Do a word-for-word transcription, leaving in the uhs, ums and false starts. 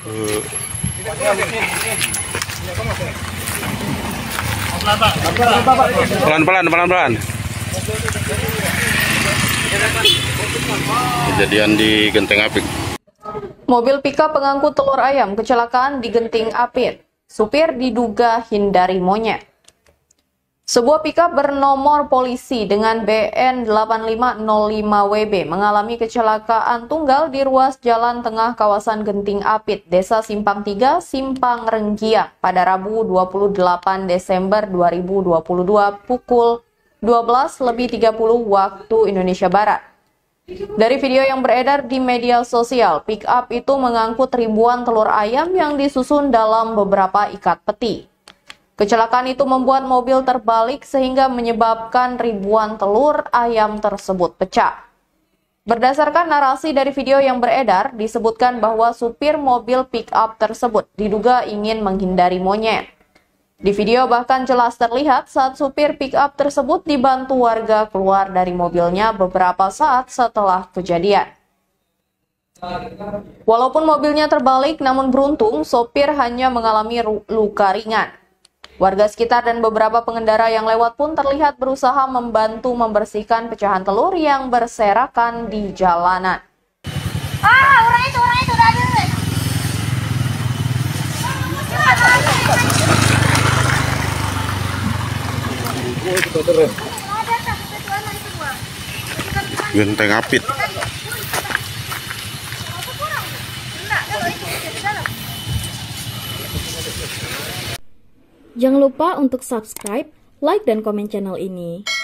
Pelan-pelan, pelan-pelan. Kejadian di Genting Apit. Mobil pickup pengangkut telur ayam kecelakaan di Genting Apit. Supir diduga hindari monyet. Sebuah pickup bernomor polisi dengan B N delapan lima nol lima W B mengalami kecelakaan tunggal di ruas jalan tengah kawasan Genting Apit, Desa Simpang tiga, Simpang Renggiang pada Rabu dua puluh delapan Desember dua ribu dua puluh dua pukul dua belas lebih tiga puluh waktu Indonesia Barat. Dari video yang beredar di media sosial, pick-up itu mengangkut ribuan telur ayam yang disusun dalam beberapa ikat peti. Kecelakaan itu membuat mobil terbalik sehingga menyebabkan ribuan telur ayam tersebut pecah. Berdasarkan narasi dari video yang beredar, disebutkan bahwa supir mobil pick-up tersebut diduga ingin menghindari monyet. Di video bahkan jelas terlihat saat supir pick-up tersebut dibantu warga keluar dari mobilnya beberapa saat setelah kejadian. Walaupun mobilnya terbalik, namun beruntung sopir hanya mengalami luka ringan. Warga sekitar dan beberapa pengendara yang lewat pun terlihat berusaha membantu membersihkan pecahan telur yang berserakan di jalanan. Ah, orang itu, orang itu udah ada. Genting Apit. Jangan lupa untuk subscribe, like, dan komen channel ini.